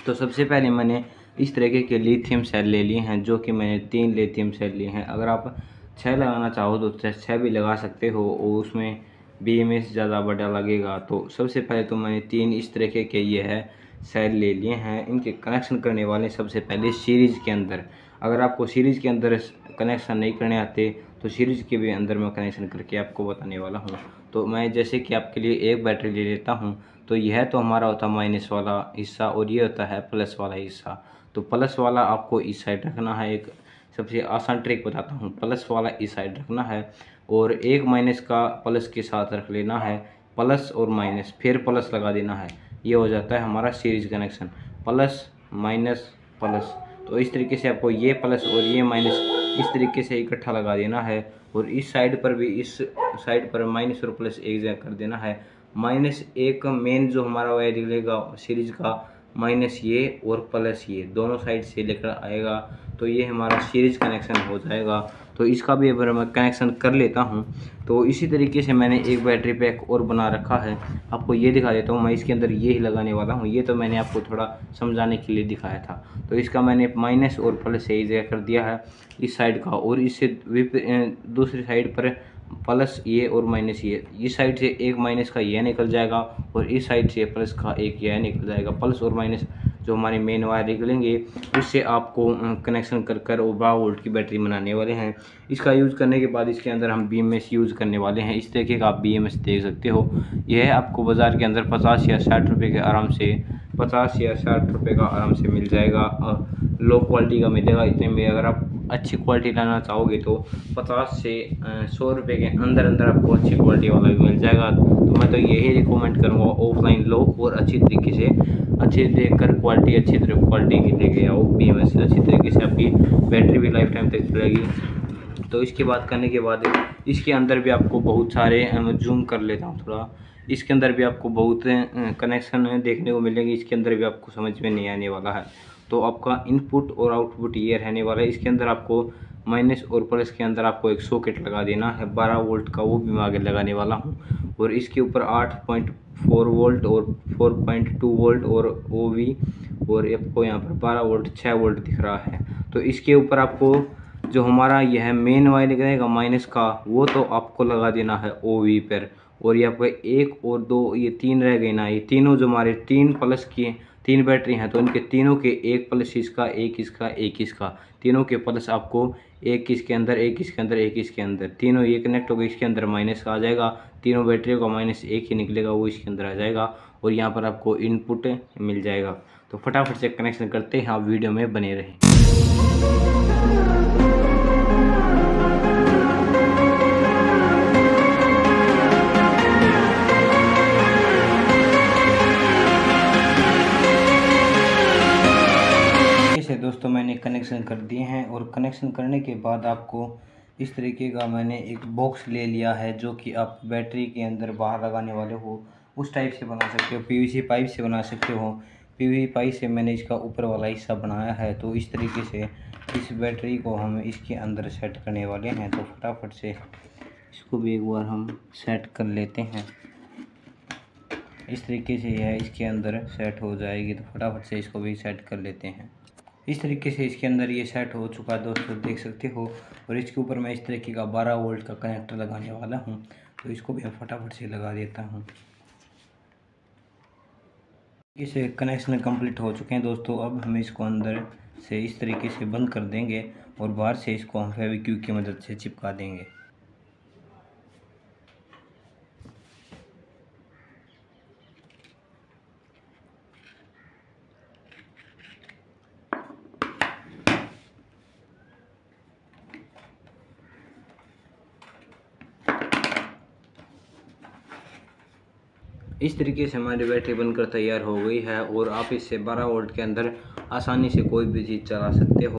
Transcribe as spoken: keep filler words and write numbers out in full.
तो सबसे पहले मैंने इस तरीके के लिथियम सेल ले लिए हैं, जो कि मैंने तीन लिथियम सेल लिए हैं। अगर आप छः लगाना चाहो तो छः भी लगा सकते हो और उसमें बी एम एस ज़्यादा बड़ा लगेगा। तो सबसे पहले तो मैंने तीन इस तरीके के ये है सेल ले लिए हैं। इनके कनेक्शन करने वाले सबसे पहले सीरीज़ के अंदर। अगर आपको सीरीज़ के अंदर कनेक्शन नहीं करने आते तो सीरीज़ के भी अंदर मैं कनेक्शन करके आपको बताने वाला हूँ। तो मैं जैसे कि आपके लिए एक बैटरी ले लेता हूँ। तो यह तो हमारा होता है माइनस वाला हिस्सा और ये होता है प्लस वाला हिस्सा। तो प्लस वाला आपको इस साइड रखना है। एक सबसे आसान ट्रिक बताता हूँ, प्लस वाला इस साइड रखना है और एक माइनस का प्लस के साथ रख लेना है, प्लस और माइनस फिर प्लस लगा देना है। ये हो जाता है हमारा series connection, plus minus plus. तो इस तरीके से आपको ये प्लस और ये माइनस इस तरीके से इकट्ठा लगा देना है और इस साइड पर भी इस साइड पर माइनस और प्लस एक जगह कर देना है। माइनस एक मेन जो हमारा वायर निकलेगा सीरीज का, माइनस ये और प्लस ये दोनों साइड से लेकर आएगा। तो ये हमारा सीरीज कनेक्शन हो जाएगा। तो इसका भी अगर मैं कनेक्शन कर लेता हूँ तो इसी तरीके से मैंने एक बैटरी पैक और बना रखा है। आपको ये दिखा देता हूँ, मैं इसके अंदर ये ही लगाने वाला हूँ। ये तो मैंने आपको थोड़ा समझाने के लिए दिखाया था। तो इसका मैंने माइनस और प्लस एक जगह कर दिया है इस साइड का, और इससे दूसरी साइड पर प्लस ये और माइनस ये। इस साइड से एक माइनस का यह निकल जाएगा और इस साइड से प्लस का एक यह निकल जाएगा। प्लस और माइनस जो हमारे मेन वायर निकलेंगे उससे आपको कनेक्शन कर कर और बारह वोल्ट की बैटरी बनाने वाले हैं। इसका यूज़ करने के बाद इसके अंदर हम बी एम एस यूज़ करने वाले हैं। इस तरीके का आप बी एम एस देख सकते हो। यह आपको बाज़ार के अंदर पचास या साठ रुपये के आराम से पचास या साठ रुपये का आराम से मिल जाएगा। लो क्वालिटी का मिलेगा इतने में। अगर आप अच्छी क्वालिटी लाना चाहोगे तो पचास से सौ रुपये के अंदर अंदर आपको अच्छी क्वालिटी वाला भी मिल जाएगा। तो मैं तो यही रिकमेंड करूँगा, ऑफलाइन लो और अच्छी तरीके से अच्छे देख कर क्वालिटी अच्छी तरह क्वालिटी की लेके आओ। बी एम एस अच्छी तरीके से आपकी बैटरी भी लाइफ टाइम तक चलेगी। तो इसकी बात करने के बाद इसके अंदर भी आपको बहुत सारे, जूम कर लेता हूँ थोड़ा, इसके अंदर भी आपको बहुत कनेक्शन देखने को मिलेंगे। इसके अंदर भी आपको समझ में नहीं आने वाला है। तो आपका इनपुट और आउटपुट ये रहने वाला है। इसके अंदर आपको माइनस और प्लस के अंदर आपको एक सॉकेट लगा देना है बारह वोल्ट का, वो भी मैं आगे लगाने वाला हूँ। और इसके ऊपर आठ पॉइंट चार वोल्ट और चार पॉइंट दो वोल्ट और ओ वी, और आपको यहाँ पर बारह वोल्ट छः वोल्ट दिख रहा है। तो इसके ऊपर आपको जो हमारा यह मेन वायर निकलेगा माइनस का, वो तो आपको लगा देना है ओ वी पर। और ये आपको एक और दो ये तीन रह गए ना, ये तीनों जो हमारे तीन प्लस की तीन बैटरी हैं तो इनके तीनों के एक प्लस इसका एक इसका एक इसका, तीनों के प्लस आपको एक इसके अंदर एक इसके अंदर एक इसके अंदर, तीनों ये कनेक्ट हो गए। इसके अंदर माइनस आ जाएगा, तीनों बैटरियों का माइनस एक ही निकलेगा, वो इसके अंदर आ जाएगा और यहाँ पर आपको इनपुट मिल जाएगा। तो फटाफट से कनेक्शन करते हैं, आप वीडियो में बने रहें। दोस्तों मैंने कनेक्शन कर दिए हैं और कनेक्शन करने के बाद आपको इस तरीके का मैंने एक बॉक्स ले लिया है, जो कि आप बैटरी के अंदर बाहर लगाने वाले हो उस टाइप से बना सकते हो, पी वी सी पाइप से बना सकते हो। पी वी सी पाइप से मैंने इसका ऊपर वाला हिस्सा बनाया है। तो इस तरीके से इस बैटरी को हम इसके अंदर सेट करने वाले हैं। तो फटाफट से इसको भी एक बार हम सेट कर लेते हैं। इस तरीके से यह इसके अंदर सेट हो जाएगी। तो फटाफट से इसको भी सेट कर लेते हैं। इस तरीके से इसके अंदर ये सेट हो चुका है दोस्तों, देख सकते हो। और इसके ऊपर मैं इस तरीके का बारह वोल्ट का कनेक्टर लगाने वाला हूँ। तो इसको भी मैं फटाफट से लगा देता हूँ। इसे कनेक्शन कंप्लीट हो चुके हैं दोस्तों। अब हम इसको अंदर से इस तरीके से बंद कर देंगे और बाहर से इसको हम फेविक्विक की मदद से चिपका देंगे। इस तरीके से हमारी बैटरी बनकर तैयार हो गई है और आप इससे बारह वोल्ट के अंदर आसानी से कोई भी चीज़ चला सकते हो।